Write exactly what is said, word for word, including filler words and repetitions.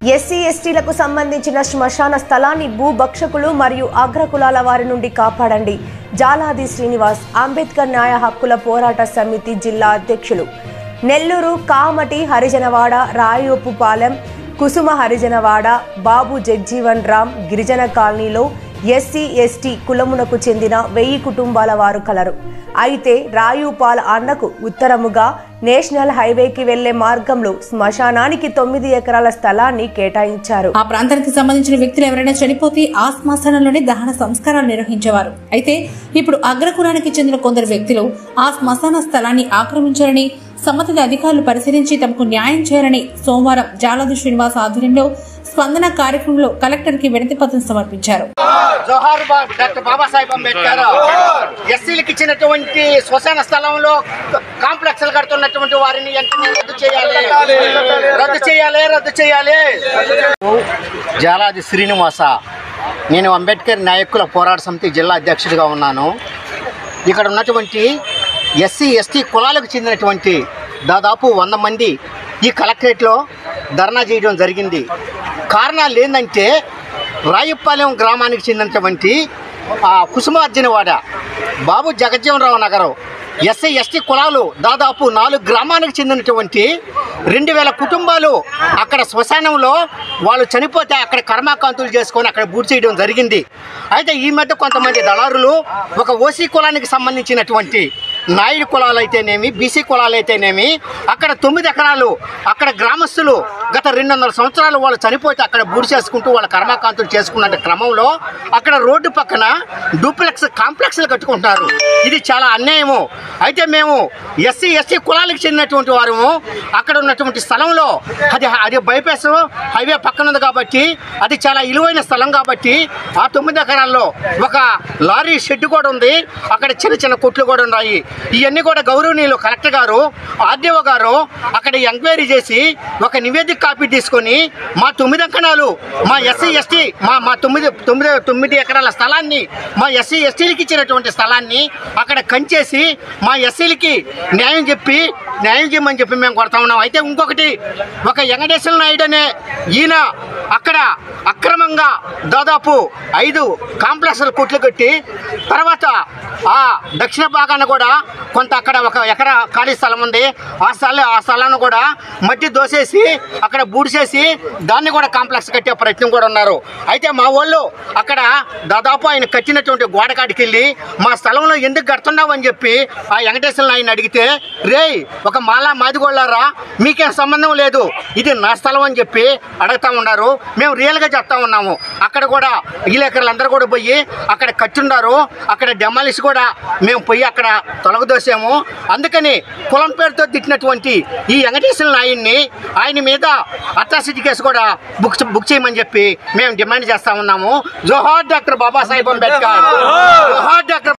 SC ఎస్టీలకు సంబంధించిన శ్మశాన స్థలాన్ని భూభక్షకులు మరియు అగ్రకులాల వారి నుండి కాపాడండి. జాలాది శ్రీనివాస్, అంబేద్కర్ న్యాయ హక్కుల పోరాట సమితి జిల్లా అధ్యక్షులు. నెల్లూరు కామటి హరిజనవాడ, రాయోపుపాలెం, కుసుమ హరిజనవాడ, బాబు జగ్జీవన్ రామ్ గిరిజన కాలనీలో ఎస్సీ ఎస్టీ కులమునకు చెందిన వెయ్యి కుటుంబాల వారు కలరు. అయితే రాయుపాల అన్నకు ఉత్తరముగా నేషనల్ హైవేకి వెళ్లే మార్గంలో శ్మశానానికి తొమ్మిది ఎకరాల స్థలాన్ని కేటాయించారు. ఆ ప్రాంతానికి సంబంధించిన వ్యక్తులు ఎవరైనా చనిపోతే ఆ శ్మశానంలోనే దహన సంస్కారాలు నిర్వహించేవారు. అయితే ఇప్పుడు అగ్రకులానికి చెందిన కొందరు వ్యక్తులు ఆ శ్మశాన స్థలాన్ని ఆక్రమించారని, సంబంధిత అధికారులు పరిశీలించి తమకు న్యాయం చేయాలని సోమవారం జాలాది శ్రీనివాస్ ఆధ్వర్యంలో స్పందన కార్యక్రమంలో కలెక్టర్ కి వినతి పత్రం సమర్పించారు. జోహార్ డాక్టర్ బాబాసాహెబ్ అంబేద్కర్ ఎస్సీలకు ఇచ్చినటువంటి శ్మశాన స్థలంలో కాంప్లెక్స్ కడుతున్నటువంటి వారిని వెంటనే రద్దు చేయాలి రద్దు చేయాలి రద్దు చేయాలి జాలాది శ్రీనివాస, నేను అంబేద్కర్ నాయకుల పోరాట సమితి జిల్లా అధ్యక్షుడిగా ఉన్నాను. ఇక్కడ ఉన్నటువంటి ఎస్సీ ఎస్టీ కులాలకు చెందినటువంటి దాదాపు వంద మంది ఈ కలెక్టరేట్లో ధర్నా చేయడం జరిగింది. కారణాలు ఏంటంటే రాయుపాలెం గ్రామానికి చెందినటువంటి కుసుమార్జునవాడ, బాబు జగజ్జీవనరావు నగరం ఎస్సీ ఎస్టీ కులాలు దాదాపు నాలుగు గ్రామానికి చెందినటువంటి రెండు వేల కుటుంబాలు అక్కడ శ్మశానంలో వాళ్ళు చనిపోతే అక్కడ కర్మాకాంతులు చేసుకొని అక్కడ బూడి చేయడం జరిగింది. అయితే ఈ మధ్య కొంతమంది దళారులు ఒక ఓసీ కులానికి సంబంధించినటువంటి నాయుడు కులాలు అయితేనేమి, బీసీ కులాలు అయితేనేమి అక్కడ తొమ్మిది ఎకరాలు అక్కడ గ్రామస్తులు గత రెండు వందల సంవత్సరాలు వాళ్ళు చనిపోతే అక్కడ బూడి చేసుకుంటూ వాళ్ళ కర్మాకాంతులు చేసుకున్న క్రమంలో అక్కడ రోడ్డు పక్కన డూప్లెక్స్ కాంప్లెక్స్లు కట్టుకుంటున్నారు. ఇది చాలా అన్యాయము. అయితే మేము ఎస్సీ ఎస్టీ కులాలకు చెందినటువంటి వారు అక్కడ ఉన్నటువంటి స్థలంలో అది అది బైపాస్ హైవే పక్కన ఉంది కాబట్టి అది చాలా విలువైన స్థలం కాబట్టి ఆ తొమ్మిది ఎకరాల్లో ఒక లారీ షెడ్ కూడా ఉంది, అక్కడ చిన్న చిన్న కొట్లు కూడా ఉన్నాయి. ఇవన్నీ కూడా గౌరవనీయులు కలెక్టర్ గారు, ఆర్డీఓ గారు అక్కడ ఎంక్వైరీ చేసి ఒక నివేదిక కాపీ తీసుకొని మా తొమ్మిది ఎకరాలు మా ఎస్సీ ఎస్టీ మా మా తొమ్మిది తొమ్మిది తొమ్మిది ఎకరాల స్థలాన్ని మా ఎస్సీ ఎస్టీలకి ఇచ్చినటువంటి స్థలాన్ని అక్కడ కంచేసి మా ఎస్సీలకి న్యాయం చెప్పి న్యాయం చేయమని చెప్పి మేము కొడతా ఉన్నాం. అయితే ఇంకొకటి ఒక వెంకటేశ్వర నాయుడు అనే ఈయన అక్కడ అక్రమంగా దాదాపు ఐదు కాంప్లెక్స్లు కొట్లు కట్టి తర్వాత ఆ దక్షిణ భాగాన కూడా కొంత అక్కడ ఒక ఎకరా ఖాళీ స్థలం ఉంది. ఆ స్థలం ఆ స్థలాన్ని కూడా మట్టి దోసేసి అక్కడ బూడిసేసి దాన్ని కూడా కాంప్లెక్స్ కట్టే ప్రయత్నం కూడా ఉన్నారు. అయితే మా వాళ్ళు అక్కడ దాదాపు ఆయన కట్టినటువంటి గోడ కాడికి వెళ్ళి మా స్థలంలో ఎందుకు కడుతున్నావు అని చెప్పి ఆ వెంకటేశ్వర నాయుడిని అడిగితే, రే ఒక మాలా మాదిగోళ్ళారా, మీకేం సంబంధం లేదు, ఇది నా స్థలం అని చెప్పి అడుగుతూ ఉన్నారు. మేము రియల్గా చెప్తా ఉన్నాము. అక్కడ కూడా విలేకరులు అందరూ కూడా పోయి అక్కడ కట్టుండారు, అక్కడ డెమాలిష్ కూడా మేము పోయి అక్కడ తొలగదోసాము. అందుకని కులం పేరుతో తిట్టినటువంటి ఈ వెంకటేశ్వర నాయుడిని ఆయన మీద అట్రాసిటీ కేసు కూడా బుక్ బుక్ చేయమని చెప్పి మేము డిమాండ్ చేస్తా ఉన్నాము. జోహార్ డాక్టర్ బాబాసాహెబ్ అంబేద్కర్, జోహార్ డాక్టర్